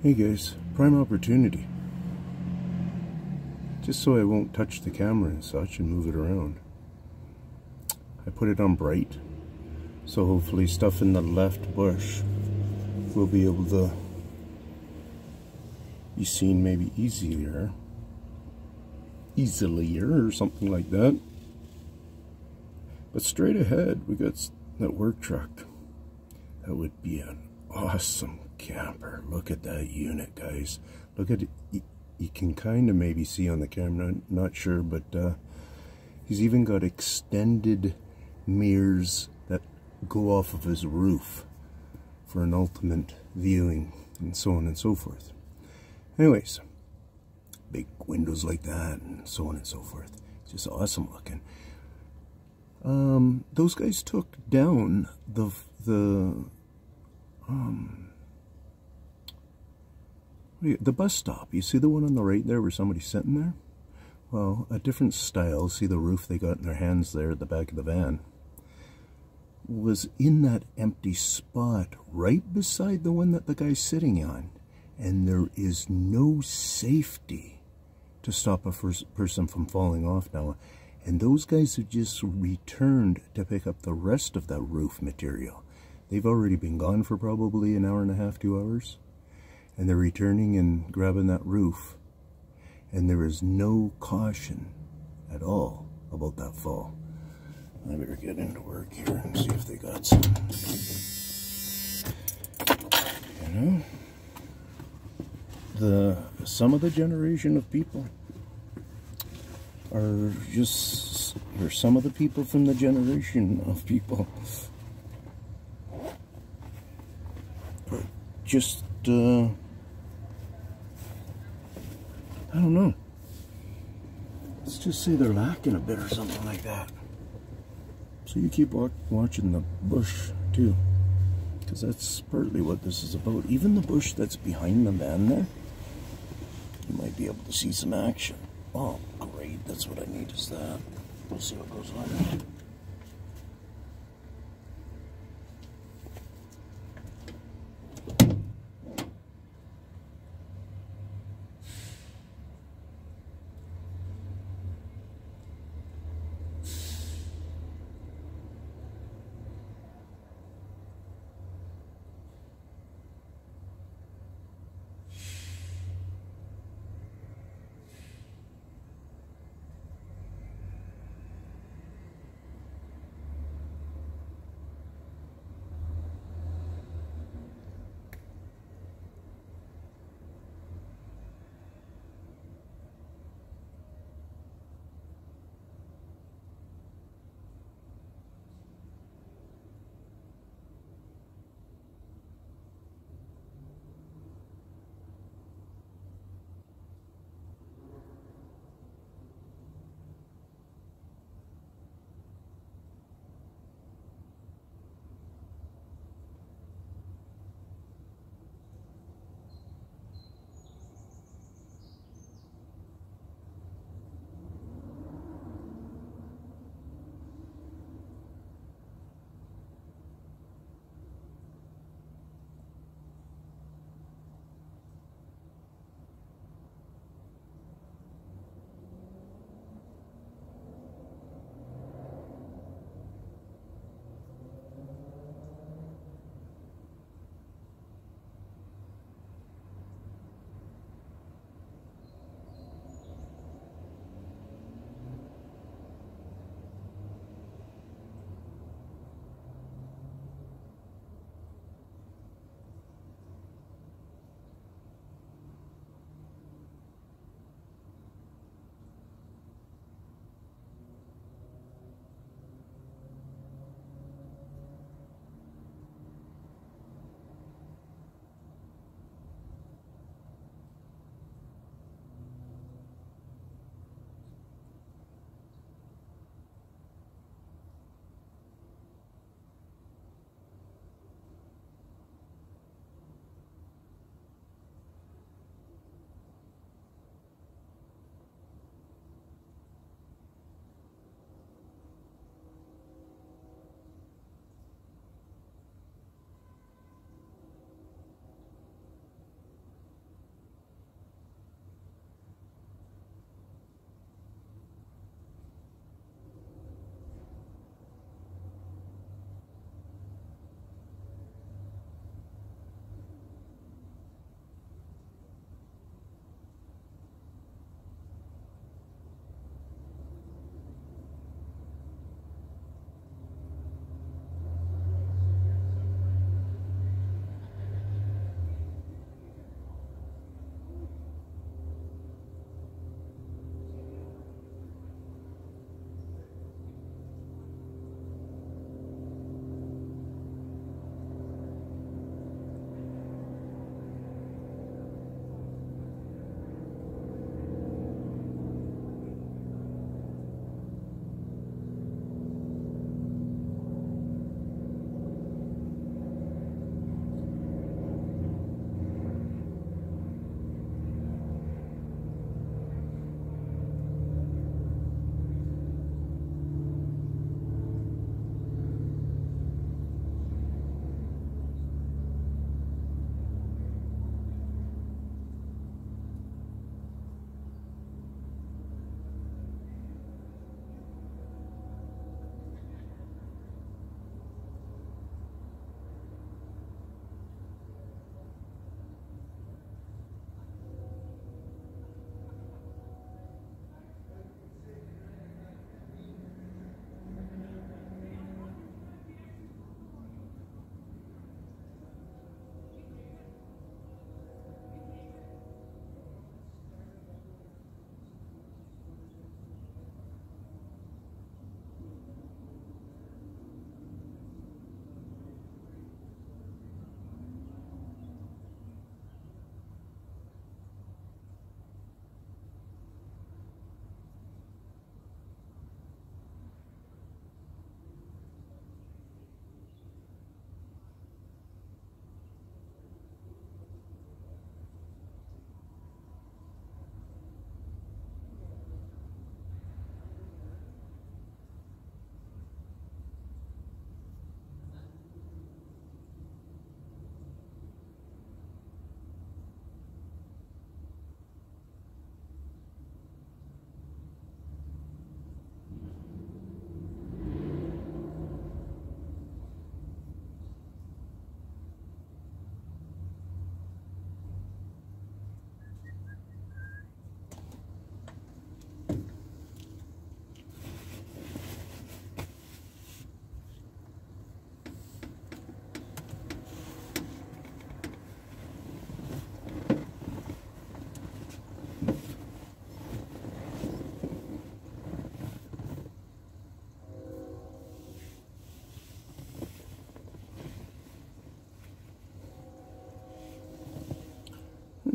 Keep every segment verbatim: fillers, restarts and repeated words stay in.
Hey guys, prime opportunity. Just so I won't touch the camera and such and move it around, I put it on bright, so hopefully stuff in the left bush will be able to be seen maybe easier, easilier or something like that. But straight ahead, we got that work truck. That would be an awesome camper. Look at that unit, guys. Look at it. You, you can kind of maybe see on the camera, not sure, but uh, he's even got extended mirrors that go off of his roof for an ultimate viewing and so on and so forth. Anyways, big windows like that and so on and so forth. Just awesome looking. Um, those guys took down the the um the bus stop. You see the one on the right there where somebody's sitting there? Well, a different style. See the roof they got in their hands there at the back of the van? Was in that empty spot right beside the one that the guy's sitting on. And there is no safety to stop a first person from falling off now. And those guys have just returned to pick up the rest of that roof material. They've already been gone for probably an hour and a half, two hours. And they're returning and grabbing that roof. And there is no caution at all about that fall. I better get into work here and see if they got some. You know? The, some of the generation of people are just, or some of the people from the generation of people are just, uh, I don't know. Let's just say they're lacking a bit or something like that. So you keep wa watching the bush too, because that's partly what this is about. Even the bush that's behind the van there, you might be able to see some action. Oh, great. That's what I need is that. We'll see what goes on.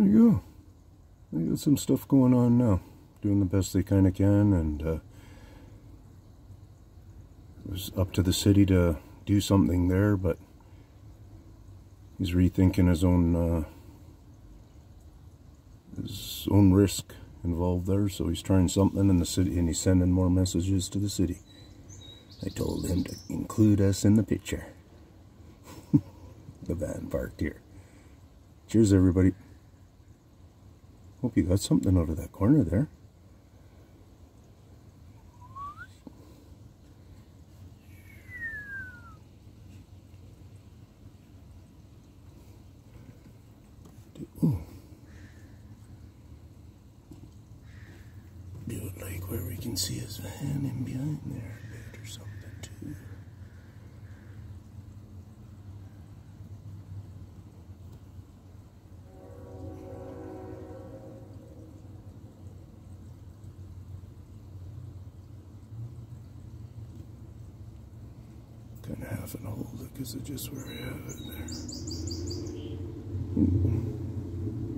you go. They got some stuff going on now. Doing the best they kind of can, and uh, it was up to the city to do something there, but he's rethinking his own uh, his own risk involved there, so he's trying something in the city, and he's sending more messages to the city. I told him to include us in the picture. The van parked here. Cheers, everybody. Hope you got something out of that corner there. Ooh. Do it like where we can see his van in behind there a bit or something too. Kind of half and hold it because of just where I have it there. Ooh.